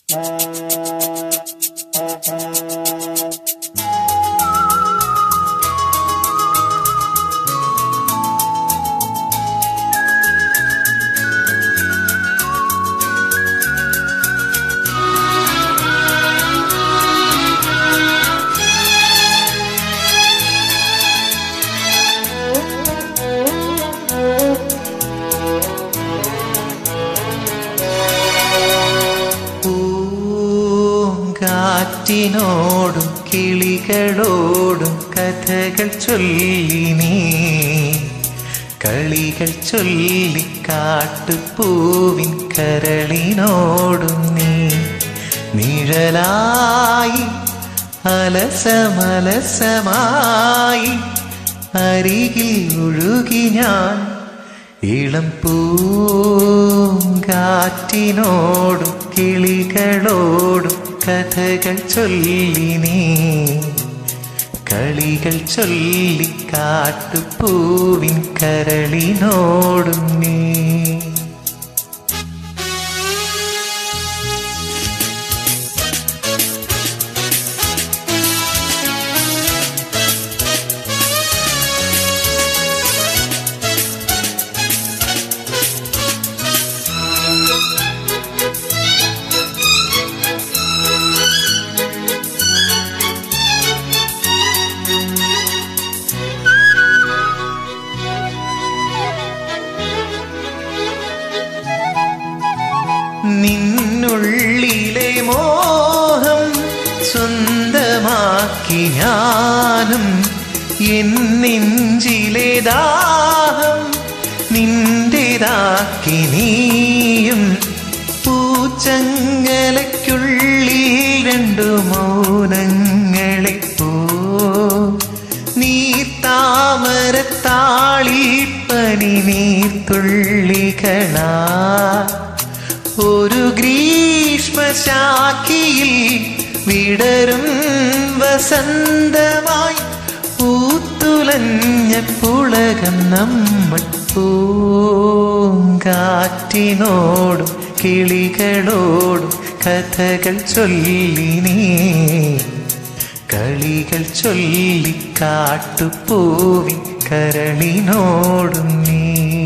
കാറ്റിനോടും കിളികളോടും കഥകൾ ചൊല്ലി നീ കളികൾ ചൊല്ലി കാട്ടുപൂവിൻ കരളിനോടും നീ നിഴലായി അലസമലസമായി അരികിൽ ഒഴുകി ഞാൻ ഇളം പൂങ്കാറ്റിനോടും കിളികളോടും കഥകൾ ചൊല്ലി നീ കളികൾ ചൊല്ലി കാട്ടുപൂവിൻ കരളിനോടും നീ നിന്നുള്ളിലെ മോഹം സ്വന്തമാക്കി ഞാനും എൻ നെഞ്ചിലെ ദാഹം നിന്റേതാക്കി നീയും പൂച്ചങ്ങലയ്ക്കുള്ളിൽ രണ്ടു മൗനങ്ങളെ പോ നീർത്താമരത്താളിൽ പനി നീർത്തുള്ളികളാ ഒരു ഗ്രീഷ്മശാഖിയിൽ വിടരും വസന്തമായി പൂത്തുലഞ്ഞ പുളകം നമ്മൾ പൂങ്കാറ്റിനോടും കിളികളോടും കഥകൾ ചൊല്ലി നീ കളികൾ ചൊല്ലി കാട്ടുപൂവിൻ കരളിനോടും നീ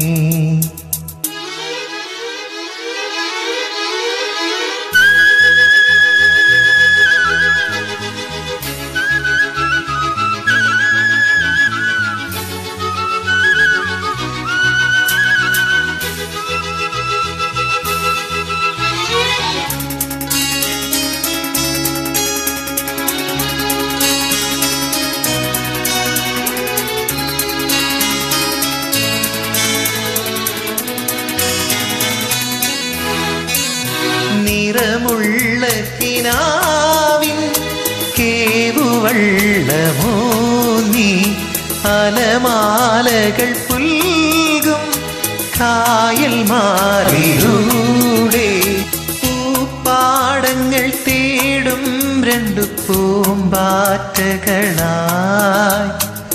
നിറമുള്ള കിനാവിൻ കേവുവള്ളമോ നീ അലമാലകൾ പുൽകും കായൽ മാറിലൂടെ പൂപ്പാടങ്ങൾ തേടും രണ്ടു പൂമ്പാറ്റകളായി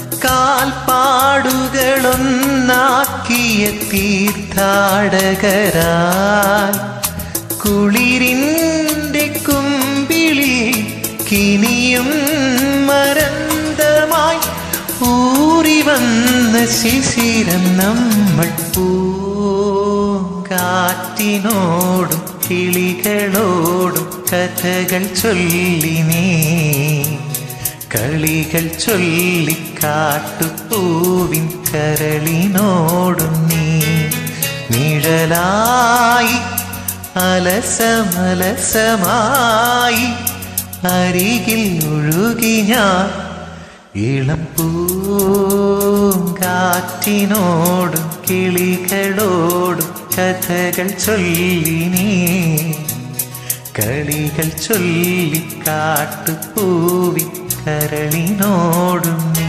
കാൽപ്പാടുകളൊന്നാക്കിയ തീർത്ഥാടകരായി കുളിരിൻ്റെ കുമ്പിളിൽ കിനിയും മരന്തമായി ഊറി വന്ന ശിശിരം നമ്മൾ പൂങ്കാറ്റിനോടും കിളികളോടും കഥകൾ ചൊല്ലി നീ കളികൾ ചൊല്ലി കാട്ടുപൂവിൻ കരളിനോടും നീ നിഴലായി അലസമലസമായി അരികിൽ ഒഴുകി ഞാൻ ഇളം പൂങ്കാറ്റിനോടും കിളികളോടും കഥകൾ ചൊല്ലി നീ കളികൾ ചൊല്ലി കാട്ടുപൂവിൻ കരളിനോടും നീ